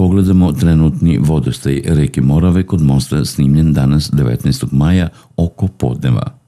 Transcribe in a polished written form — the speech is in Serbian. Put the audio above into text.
pogledamo trenutni vodostaj reke Morave kod mosta snimljen danas 19. maja oko podneva.